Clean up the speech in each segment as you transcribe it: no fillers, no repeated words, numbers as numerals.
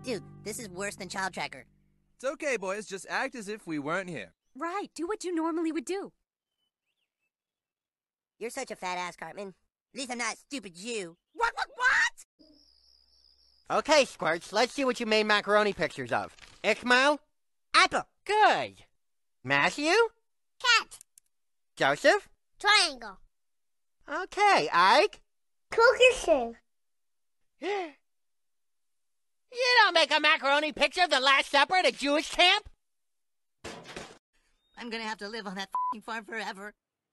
Dude, this is worse than Child Tracker. It's okay, boys. Just act as if we weren't here. Right, do what you normally would do. You're such a fat ass, Cartman. At least I'm not a stupid Jew. What? Okay, Squirts, let's see what you made macaroni pictures of. Ishmael? Apple. Good. Matthew? Cat. Joseph? Triangle. Okay, Ike? Cookie shoe. You don't make a macaroni picture of the Last Supper at a Jewish camp? I'm gonna have to live on that f***ing farm forever.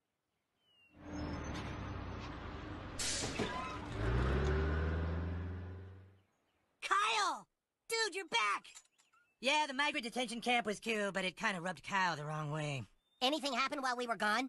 Kyle! Dude, you're back! Yeah, the migrant detention camp was cool, but it kind of rubbed Kyle the wrong way. Anything happened while we were gone?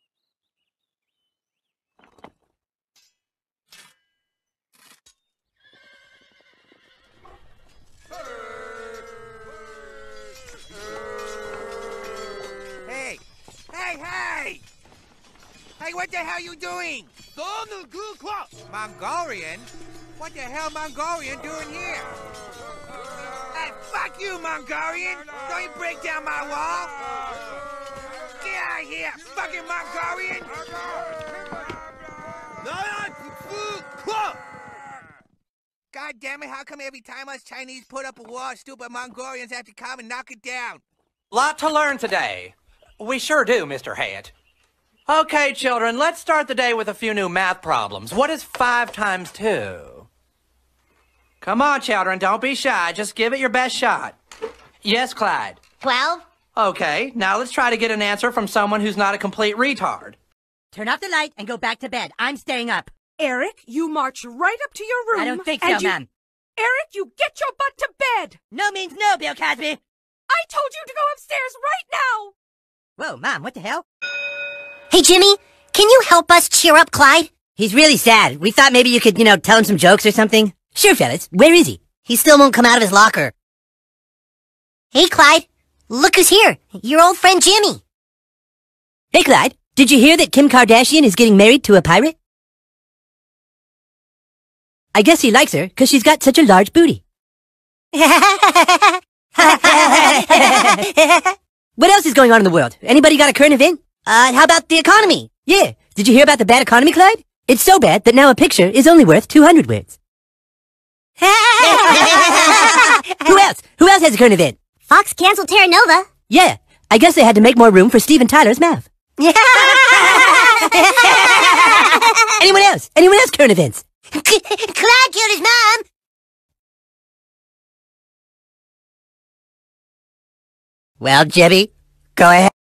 Hey! Hey, what the hell you doing? Mongolian? What the hell Mongolian doing here? Hey, fuck you, Mongolian! Don't you break down my wall! Get out of here, fucking Mongolian! God damn it, how come every time us Chinese put up a wall, stupid Mongolians have to come and knock it down? Lot to learn today. We sure do, Mr. Hayet. Okay, children, let's start the day with a few new math problems. What is 5 times 2? Come on, children, don't be shy. Just give it your best shot. Yes, Clyde. 12. Okay, now let's try to get an answer from someone who's not a complete retard. Turn off the light and go back to bed. I'm staying up. Eric, you march right up to your room. I don't think so, ma'am. Eric, you get your butt to bed. No means no, Bill Cosby. I told you to go upstairs right now. Whoa, Mom, what the hell? Hey, Jimmy, can you help us cheer up Clyde? He's really sad. We thought maybe you could, tell him some jokes or something. Sure, fellas. Where is he? He still won't come out of his locker. Hey, Clyde, look who's here. Your old friend Jimmy. Hey, Clyde, did you hear that Kim Kardashian is getting married to a pirate? I guess he likes her because she's got such a large booty. What else is going on in the world? Anybody got a current event? How about the economy? Yeah. Did you hear about the bad economy, Clyde? It's so bad that now a picture is only worth 200 words. Who else? Who else has a current event? Fox canceled Terra Nova. Yeah. I guess they had to make more room for Steven Tyler's mouth. Anyone else? Anyone else current events? Clyde killed his mom. Well, Jimmy, go ahead.